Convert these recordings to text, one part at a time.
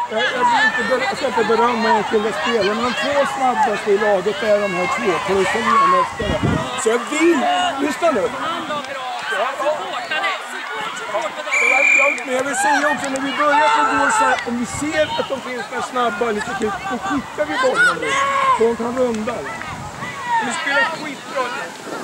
Jag ska inte berömma enskilda spelare, men de två snabbaste i laget är de här två på italienare. Så jag vill, lyssna nu. Men jag vill säga också, när vi börjar på gå så här, om vi ser att de finns med snabba lite kul, då skickar vi bollen nu. Så de kan runda. Vi spelar skitbra nu.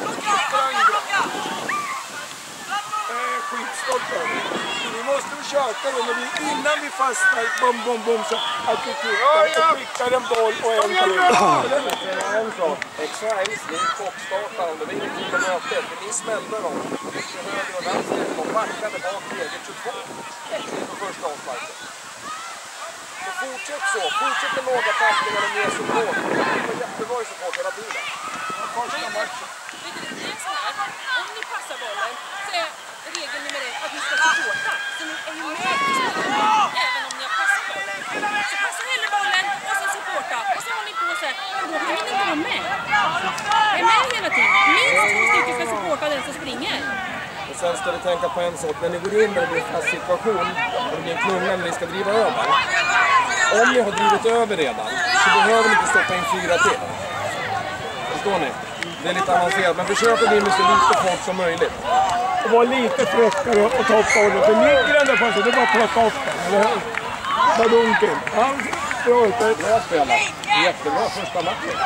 Skitstolta. Vi måste försöka då, innan vi fastnar, bom, så att vi skickar en boll och en till. En sak. Extra älskling, toppstartare, om det blir en tid att möta, för ni smällde dem. Till höger och vänster, de backade bak läget 22. På första avsparken. Så fortsätt med låga tacklingar och mer support. Det var jättebra i support hela tiden. Första matchen. Det är så här, om ni passar bollen så är regel nummer 1 att ni ska supporta. Så ni är ju med i spelet, även om ni har passat bollen. Så passa hellre bollen och så supporta. Och så har ni på sig, och då kan ni inte vara med. Är med hela tiden. Minst 2 stycken ska supporta den som springer. Och sen ska vi tänka på en sak, när ni går in och det blir en fast situation och det blir en klunga när ni ska driva över. Om ni har drivit över redan så behöver ni inte stoppa in 4 till. Förstår ni? Det är lite avancerat, men försök att bli med så lite folk som möjligt. Och vara lite fräckare och ta upp bollen. För ligger den där fast, det är bara att plocka upp den, eller hur? Vad dumt till. Bra spelat. Jättebra första matchen.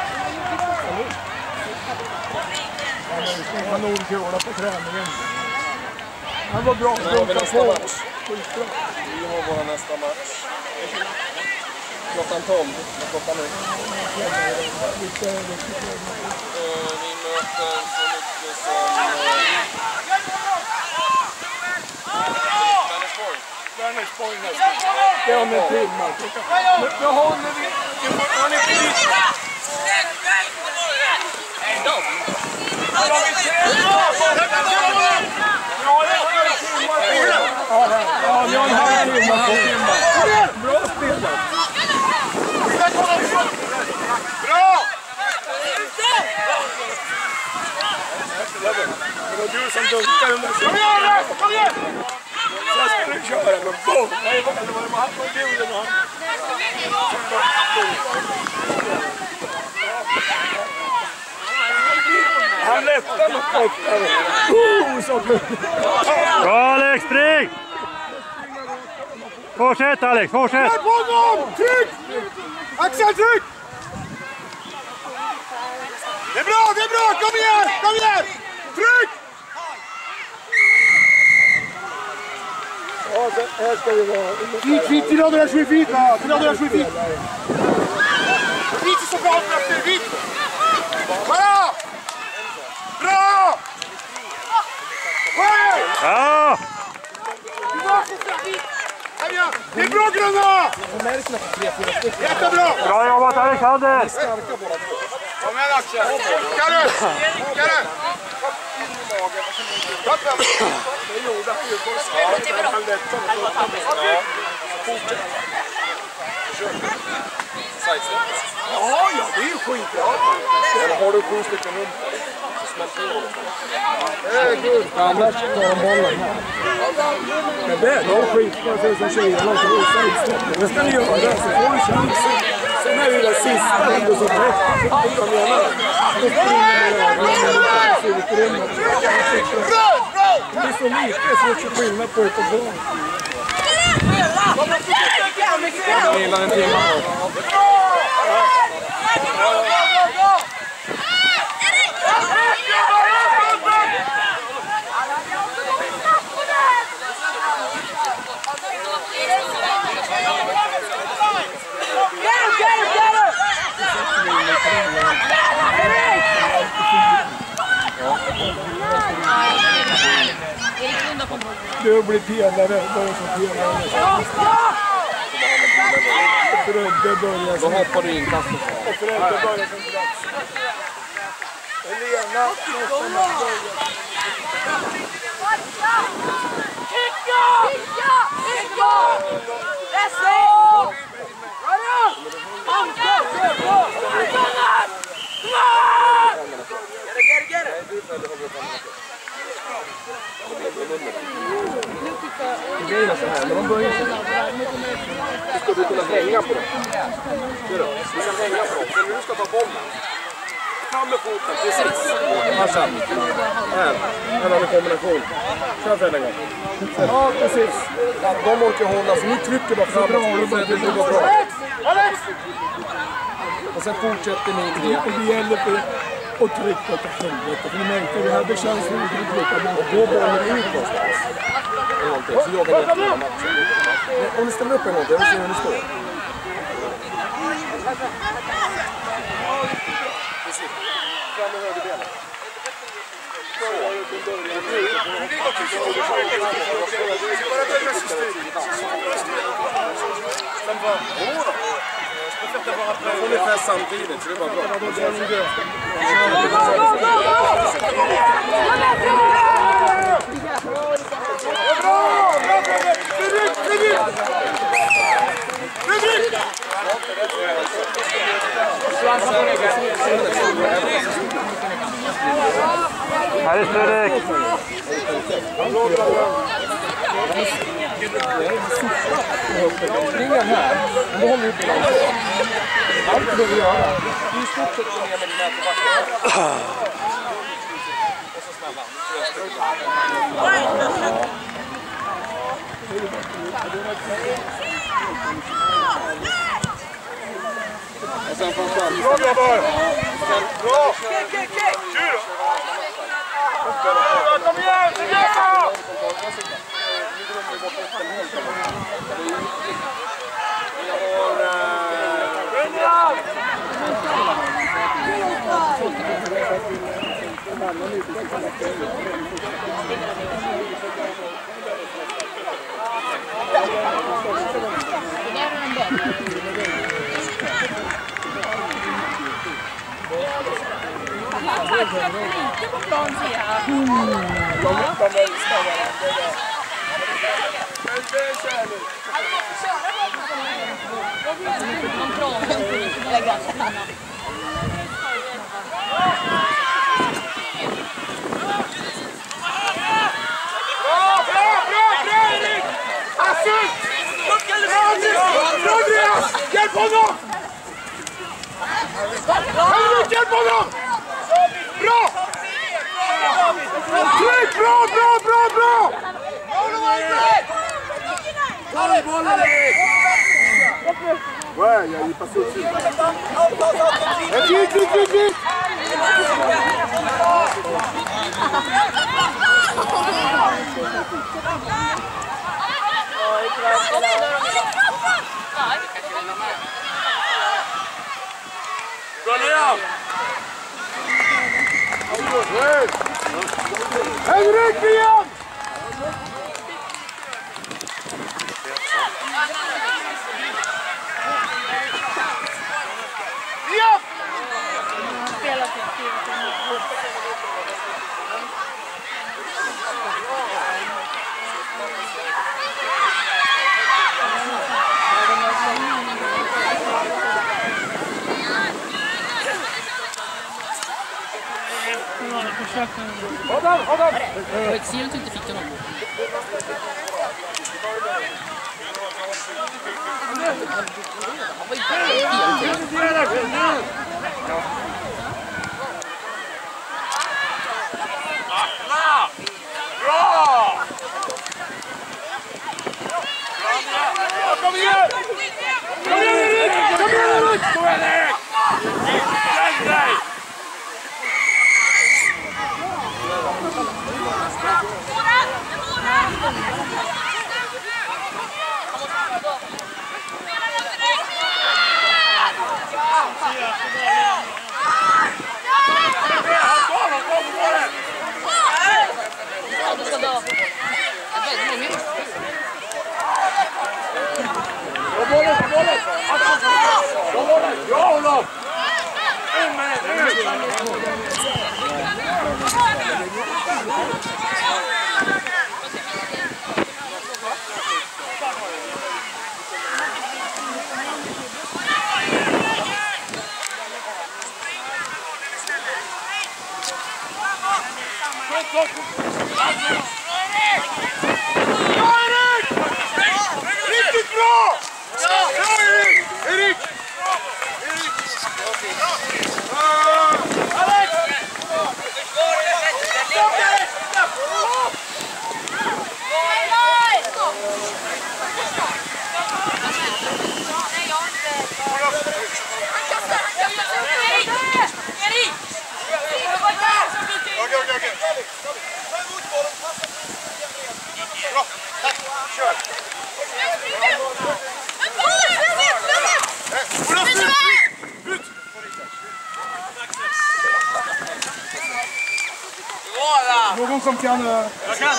Han var nog kul på träningen. Han var bra. Nu har vi nästa match. Vi har vår nästa match. Klockan 12. Klockan nu. Vi möter så mycket som Vänersborg nästan. Det är om en timme. Nu håller vi. Han är fri. Ja, jag har en halv timme. Bra spelat. bra! Det var du som dunkade den där. Kom igen! Jag skulle köra, men boom! Nej, vad var det han var guden och han lättade mot bottare. Bra Alex, spring! Fortsätt Alex, fortsätt! På honom! Tryck! Axel, tryck! Det är bra! Kom igen! Tryck! Ja, här ska vi vara. Vit, till andra 7 feet, va? Till andra 7 feet. Vit är så bra efter, vit! Bra! Bra! Ja! Det är bra Gröna! Jättebra! Bra jobbat Alexander! Kom igen Axel! Kalle! Det gjorde han ju på slutet. Han lättade. Ja, det är ju skitbra. Eller har du 7 stycken runt? Det är kul. Annars tar de bollen här. Men det är då skitbra för som tjejerna som visar utstoppning. Det ska ni göra, så får du chansen. Sen är det där sista ändå så trätt. Vad menar du? Då springer man det är så lite så att det skillnad på ett och två. Jag gillar en timme. Du blir pelare, bara som pelare. Fredde börjar Då hoppar du in kastet. Och Fredde börjar som plats. Helena nästan börjar. Kicka! Let's go! Get it! Det är så här, när de börjar så här. Ska du kunna hänga på dem? Du kan hänga på dem. Sen när du ska ta bollen. Fram med foten, precis. Passa. Här har vi kombination. Kör för en gång. Ja, precis. De orkar hålla, så nu trycker bara framåt. Det går bra. Och sen fortsätter ni det. Och det gäller för att trycka till helvete. För ni märker det här, det känns som att vi trycker bort. Då bollen ut någonstans. Så jobbar ni efter matchen. Om ni ställer upp en gång, jag vill se hur ni står. Fram med högerbenet. Ungefär samtidigt, så det var bra. Här är Fredrik. Springan här, då håller vi på den. Allt behöver vi göra. Det är i stort sett ner med den här på backen. Och så snabba. Och sen från fram. Bra grabbar! Bra! Kul! Kom igen! Lite på plan ser jag. Hjälp honom! Henrik, hjälp honom! Bra! Tryck! Bra! Ta i bollen! Ouais, il passe au-dessus. Vite! Henrik igen! Ja! Adam! Jag vet ser att du inte fick honom. Bra! Kom igen! Kom igen! Go! Bra, tack. Kör. Ut! Någon som kan... Jag kan.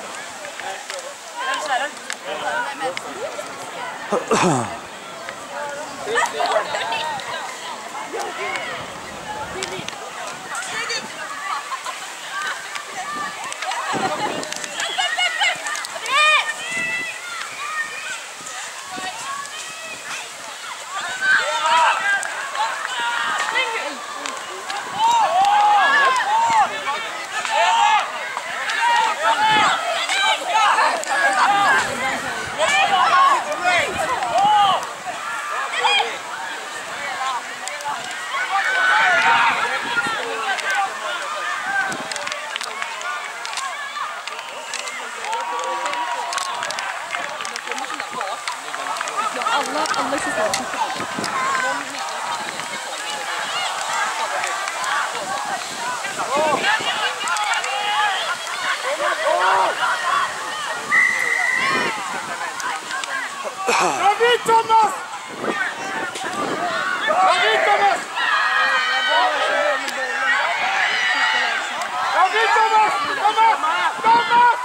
Alla system. David Thomas! David Thomas! David Thomas! Thomas! Thomas!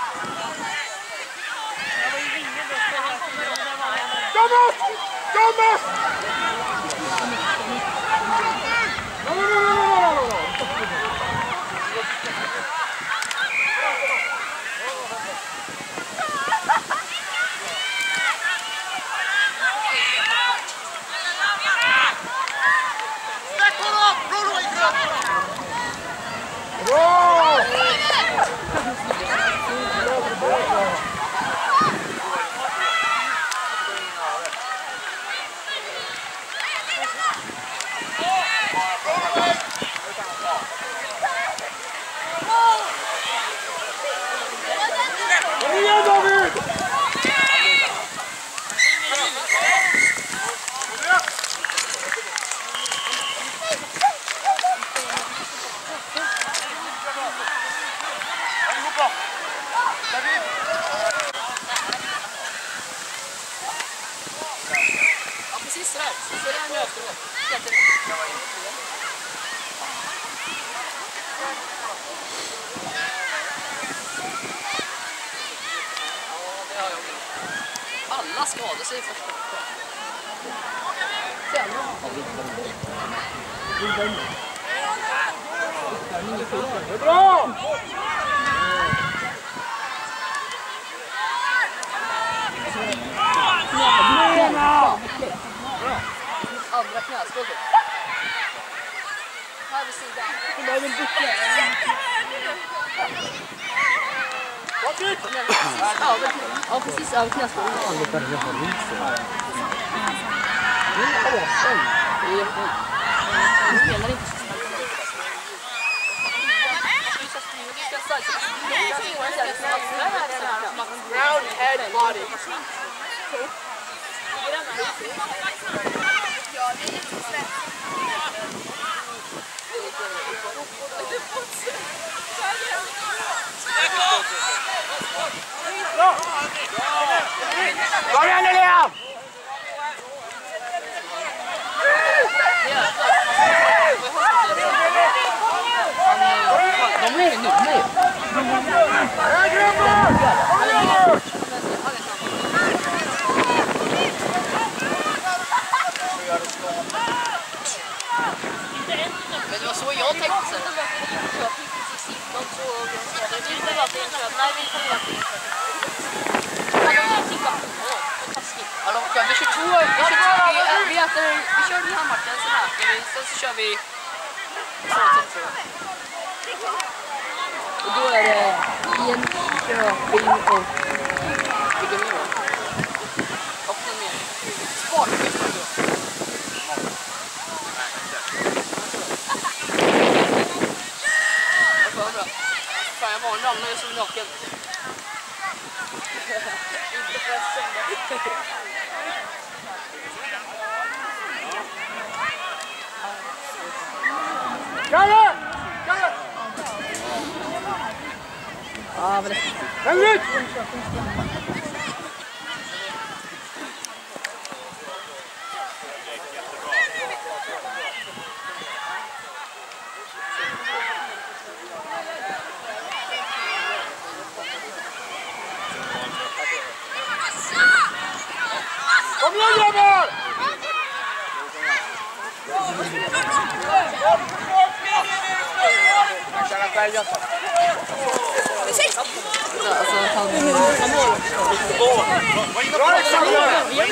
Thomas! Thomas! Precis sådär. Så är han ju efteråt. Alla skadar sig först. Bra! Andra knäskål. Här vid sidan. Ja, precis över knäskål. Round head body. Kom igen nu, Liam! De är nu med. Men det var så jag tänkte sen. Vi kör den här matchen så här. Sen så kör vi Och då är det Enköping och vilken mer då? Och den mer. Sparkvist då. Fan, jag var en ramlare som naken. Inte förresten. Kalle! Kalle! jävla. Henrik! Kom igen grabbar! Jag känner själv jag tar. Alltså han Bra Alexander!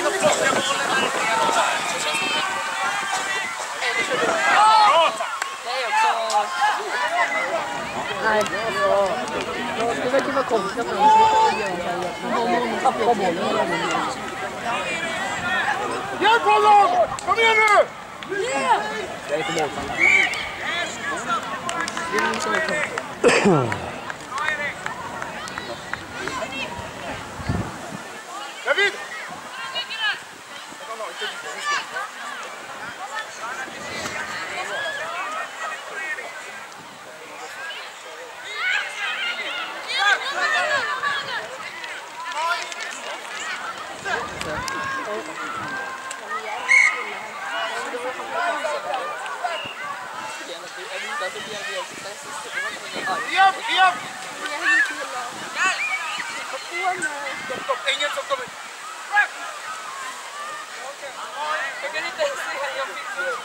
nej. Det verkar vara konstigt att man tappar bollen. Hjälp honom! Kom igen nu! Jag är inte målfan. David! Igen! Stopp! Ingen som kommer! Jag kan inte ens se, jag fick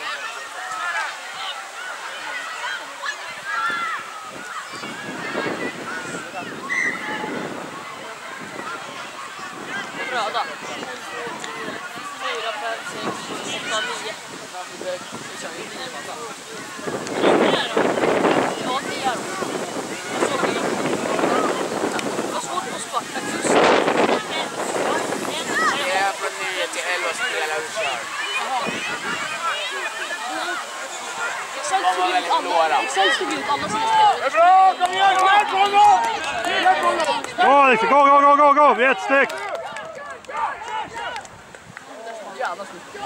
Röda. 4, 5, 6, 8, 9. Vi kör ju 9 massa. Ja, 9 då. Vad svårt på svarta kust. Det är från 9 till 11 spelar och kör. Excel stod ut alla sina spelare. Det är bra! Kom igen! Hjälp honom! Hjälp honom! Gå Alex, gå! Vi är ett styck. Jävla snyggt.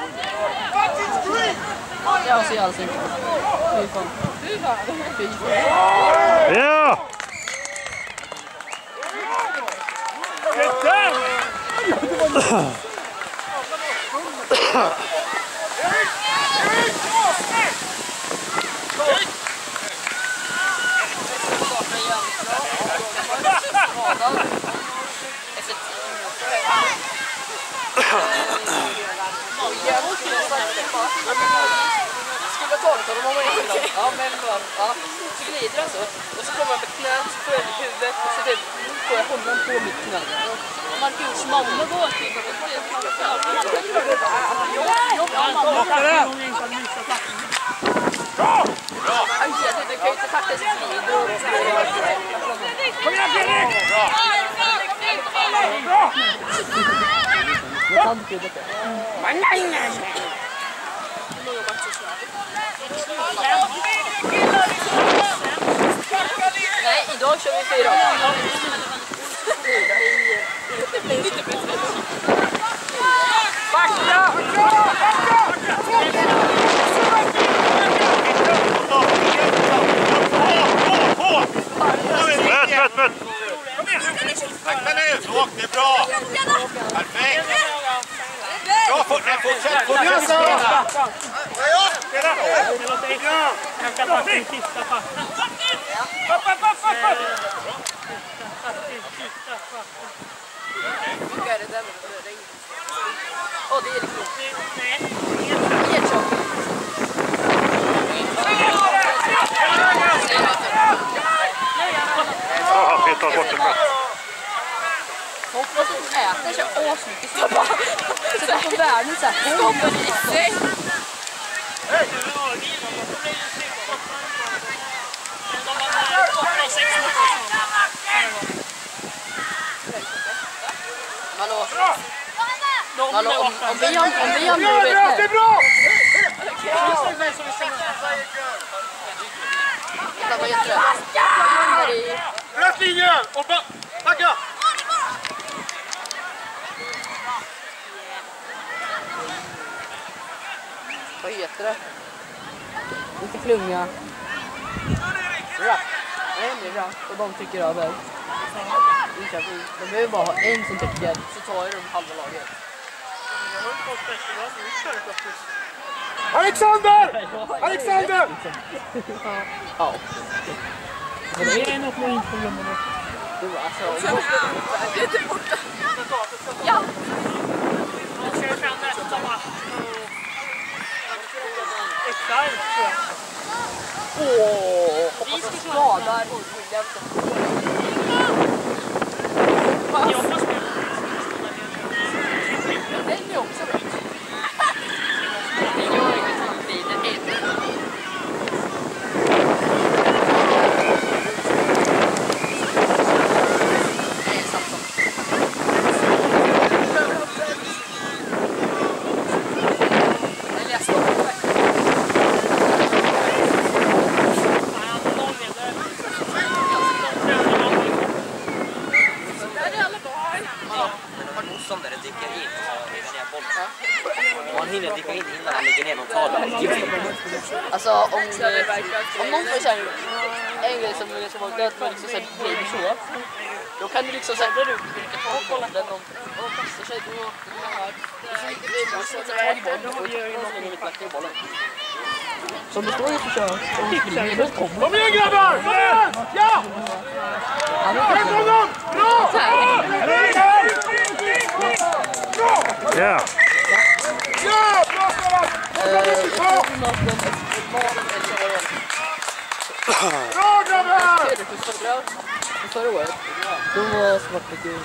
Det var så jävla snyggt. Fy fan. Ja! Skulle ta det så de har man inte. Ja men ja, så glider han så. Och så kommer man med knät, så får jag i huvudet och så får jag hålla på mitt knä. Marcus mamma går att titta på det. Det kan ju inte tackla sig glider. Kom igen Fredrik! Bra! Jag kan inte det. Nej, idag kör vi 4. Det blir lite bättre. Backa! Rätt. Akta nu! Så, det är bra! Perfekt! Bra, fortsätt! Vilka är det där? Åh, det är liksom... Helt tjock. Ja, vi tar bort det. Hoppas att äter sig asmycket snabba. Så det är på världen så här. Stoppar i sig. Hallå, om vi har blivit... Det är bra! Det var jätterätt. Rätt linje! Och tacka! Vad heter det? Inte flunga. Rapp. Nej, det är rapp. Och de tycker över. De behöver bara ha en som täcker, så tar ju de halva laget. Alexander! Alexander! Ja. Det är något med infogrunden. Alltså, det är inte borta. Ja. Åh, hoppas att skadar William. Den är också rätt. Det gör inget vid en eld. Man hinner dyka in innan han ligger ner någon talar. Alltså om någon får säga en grej som var gött med liksom såhär baby så, då kan du liksom säga när du kan kolla den och kastar sig då här. Så att det är bollen och gör ju något med mitt i bollen. Som det står ju så kör. Kom igen grabbar! Kom igen! Ja! Kom honom! Bra! Ja. Ja! Bra spelat! Bra grabbar! Förra året, då var Svartbekus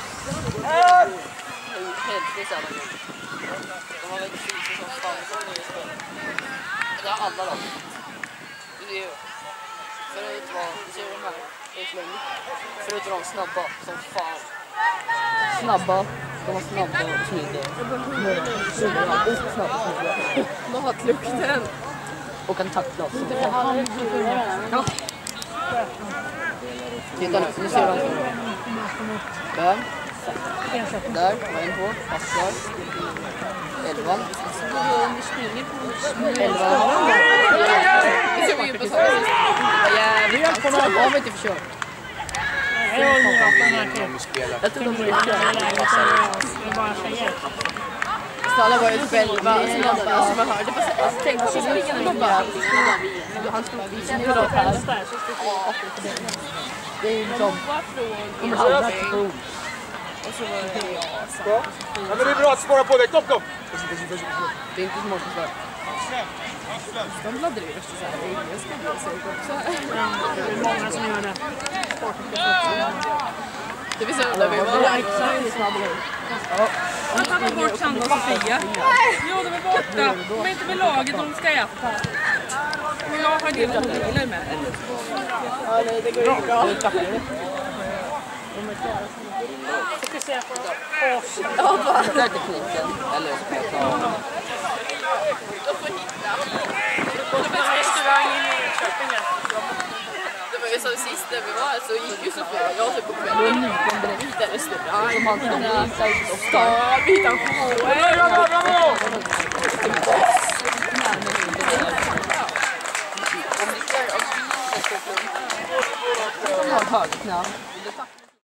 helt samma gång. De var väldigt fysiskt som fan. Det är alla lag. Det är förut var, du ser de här, förut var de snabba som fan. Snabba, de var snabba och smidiga. Och snabba och smidiga. De har lukten. Och kan tackla oss. Ja. Titta nu ser de. Där. Där, var en på, passar. 11. 11. Det ser vi ju på så. Jävligt. Jag har inte försökt. Jag tror de börjar köra. Så alla var ju typ 11. Alltså man hörde på sig. Alltså tänk på sig springande de bara. Han skulle visa hur det här. Det är ju som en halvvägs på. Och så var det Ja, men det är bra att spara på dig. Kom! det är inte smart att svara. De laddar ju efter så här. Jag ska bli så också. Det är många som gör det. Det vill säga när vi var Jag tappar bort Sandra och Sofia. Jo, de är borta. De är inte med laget, de ska äta. Och jag har delat mobiler med. Ja, nej, det går ju bra. Fokusera på Ja, bara den där tekniken. Eller så kan jag ta... Det var ju så sist när vi var här så gick ju Sofia och jag typ på kvällen. Vi hittade restaurang. Som man kunde visa ut ofta. Vi hittade en show. Om det är högerknä.